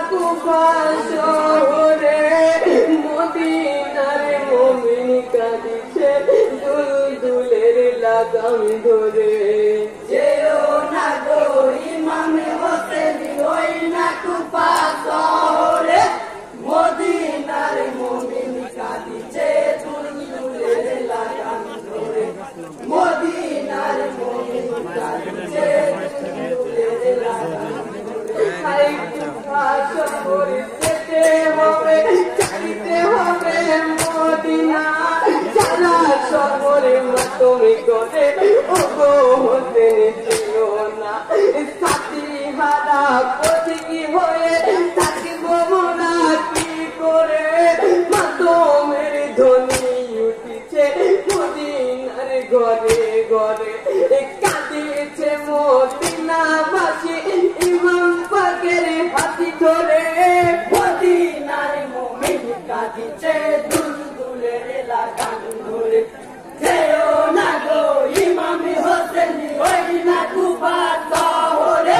কুফা শহরে মদিনার মুমিন কাঁদিছে দুলদুলের লাগাম ধরে। যেও না গো ইমাম হোসেন ওই না কুফা শহরে মদিনার মুমিন কাঁদিছে দুলদুলের লাগাম ধরে। মদিনার মুমিন কাঁদিছে দুলদুলের লাগাম ধরে। হাই কুফা শহরে যেতে হবে চাইতে হবে মদিনা সারা শহরে মাতমি করে ওগো হোসেন ছিল না সাথী হারা পথিকি হয়ে থাকিব মোরা কি করে মাতমের ধ্বনি উঠিছে মদিনার ঘরে ঘরে কাঁদিছে মদিনাবাসী ইমাম পাকের হাতি ধরে। মদিনার মুমিন কাঁদিছে দুলদুলের লাগাম ধরে। যেও না গো ইমাম হোসেন ওই না কুফা শহরে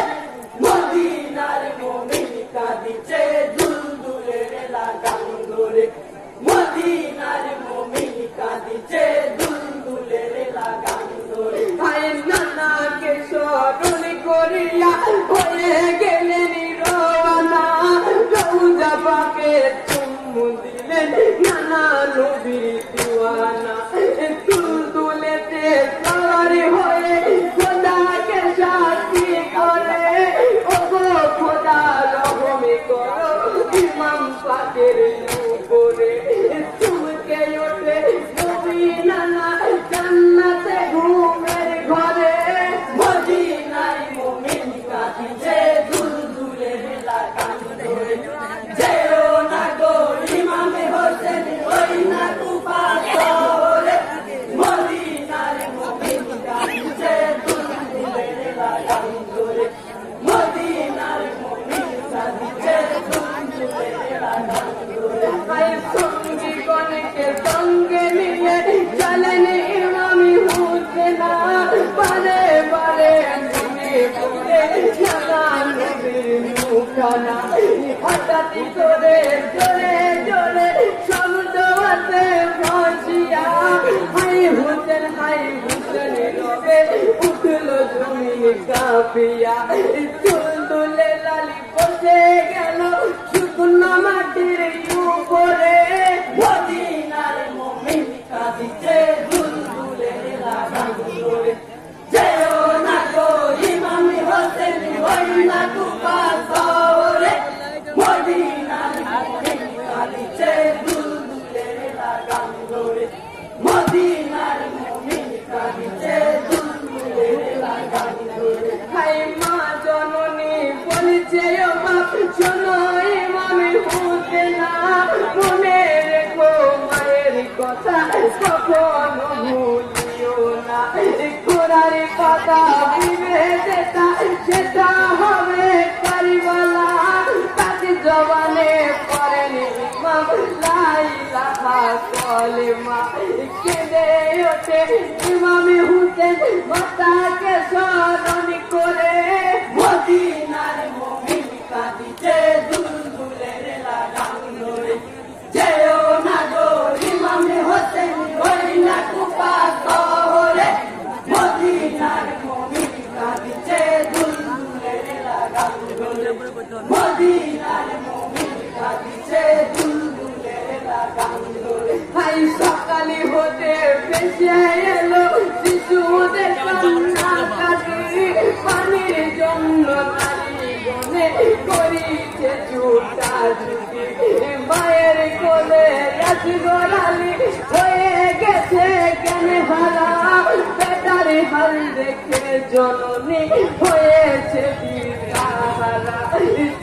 মদিনার মুমিন কাঁদিছে দুলদুলের লাগাম ধরে। মদিনার মুমিন কাঁদিছে দুলদুলের লাগাম ধরে। ভাই নানাকে স্মরণ করিয়া হয়ে গেলেন রওনা রওজা পাকে চুম্বু দিলেন নানা নবীর দিওয়ানা দুলদুলেতে সওয়ার হয়ে খোদাকে সাক্ষী করে ওগো খোদা রহম করো ইমাম পাকের উপরে চুমকে ওঠে নবী নানা জান্নাতে ঘুমের ঘরে। মদিনার মুমিন কাঁদিছে দুলদুলের লাগাম ধরে। যেও না গো ইমাম হোসেন ওই না কুফা শহরে মদিনার মুমিন কাঁদিছে দুলদুলের লাগাম ধরে। মদিনার মুমিন কাঁদিছে দুলদুলের লাগাম ধরে। ভাই সঙ্গী গণকে সঙ্গে নিয়ে চলেন ইমাম হুসেনা বারে বারে মনে পড়ে নানা নবীর মুখানা হঠাৎ করে জোরে জোরে শব্দ হাতে ভাসিয়া হাই হুসেন রবে উঠলো জমিন কাঁপিয়া দুলদুলে লালি বসে গেল শুকনো মাটির উপরে। মদিনার মুমিন কাঁদিছে দুলদুলের লাগাম ধরে। যেও না গো ইমাম হোসেন ওই না কুফা শহরে মদিনার মুমিন কাঁদিছে দুলদুলের লাগাম ধরে। মদিনার মুমিন কাঁদিছে দুলদুলের লাগাম ধরে। হাই মা জননী বলছে ও বাপ শোনো ইমাম হুসেনা মনে রেখো মায়ের কথা কখনো ভুলিও না ঘোড়ার কথা দিবে যেটা সেটা হবে কারিবালা তাকে জবানে পড়েন ইমাম লা ইলাহা কালেমা কেঁদে ওঠে ইমাম হুসেন মাতাকে স্মরণ করে। মদিনার মুমিন কাঁদিছে দুলদুলের লাগাম ধরে। যেও না গো ইমাম হোসেন ওই না কুফা শহরে মদিনার মুমিন কাঁদিছে দুলদুলের লাগাম ধরে। মদিনার মুমিন কাঁদিছে দুলদুলের লাগাম ধরে। ভাই সকালে হতে ভেসে এলো শিশুদের কান্না কাটি পানির জন্য নারী গনে করিছে ছুটা ছুটি মায়ের কোলে রাসগোলালি হয়ে গেছে কেন হারা বেটার হাল দেখে জননী হয়েছে দিশাহারা